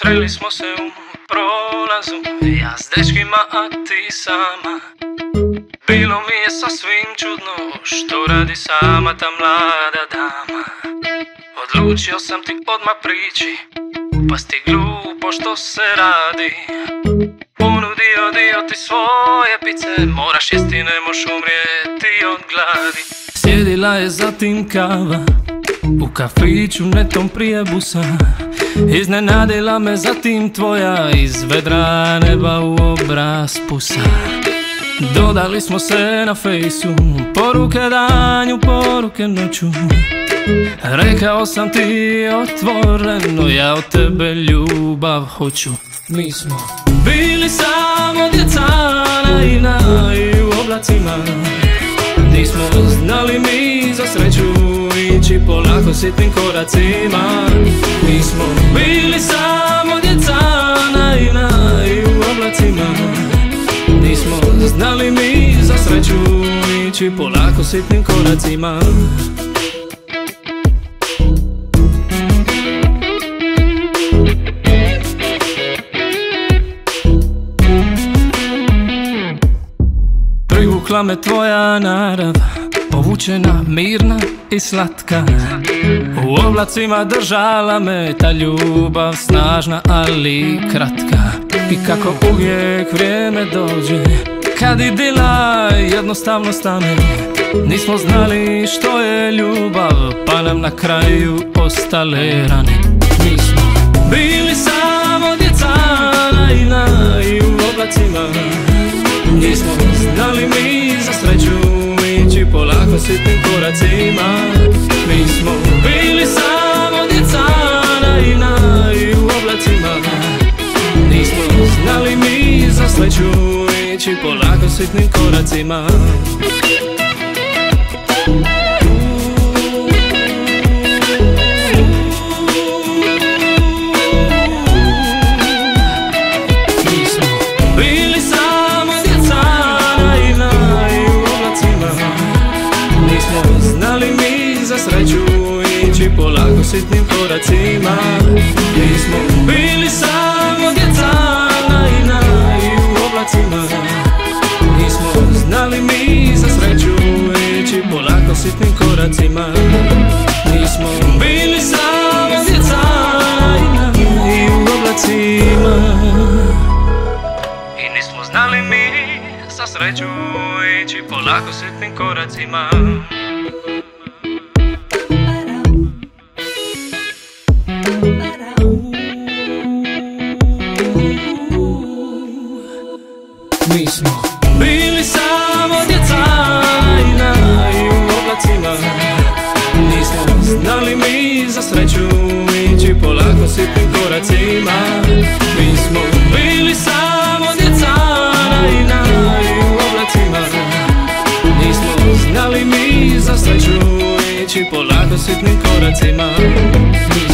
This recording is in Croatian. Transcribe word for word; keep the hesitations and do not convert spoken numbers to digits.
Sreli smo se u prolazu, ja s dečkima, a ti sama. Bilo mi je sasvim čudno što radi sama ta mlada dama. Odlučio sam ti odmah prići, pa sti glupo što se radi. Ponudio dio ti svoje pice, moraš jesti, ne moš umrijeti od gladi. Sjedila je zatim kava u kafiću netom prije busa. Iznenadila me zatim tvoja iz vedra neba u obraz pusa. Dodali smo se na fejsu, poruke danju, poruke noću. Rekao sam ti otvoreno, ja od tebe ljubav hoću. Mi smo bili samo djeca naivna i u oblacima. Nismo znali mi za sreću ići polako sitnim koracima. Mi smo bili samo djeca naivna i u oblacima. Nismo znali mi za sreću ići polako sitnim koracima. Privukla me tvoja narav, povučena, mirna i slatka. U oblacima držala me ta ljubav snažna, ali kratka. I kako uvijek vrijeme dođe, kad idila jednostavno stane. Nismo znali što je ljubav, pa nam na kraju ostale rane. Mi smo bili samo djeca naivna i u oblacima. Nismo znali mi za sreću ići polako sitnim koracima. Mi smo bili samo djeca naivna i u oblacima. Nismo znali mi za sreću ići polako sitnim koracima. Sreću ići polako sitnim koracima. Mi smo bili samo djeca naivna i u oblacima. Nismo znali mi za sreću ići polako sitnim koracima. Nismo bili samo djeca naivna i u oblacima. I nismo znali mi za sreću ići polako sitnim koracima. Mi smo bili samo djeca naivna i u oblacima. Nismo znali mi za sreću ići polako sitnim koracima. Mi smo bili samo djeca naivna i u oblacima. Nismo znali mi za sreću ići polako sitnim koracima.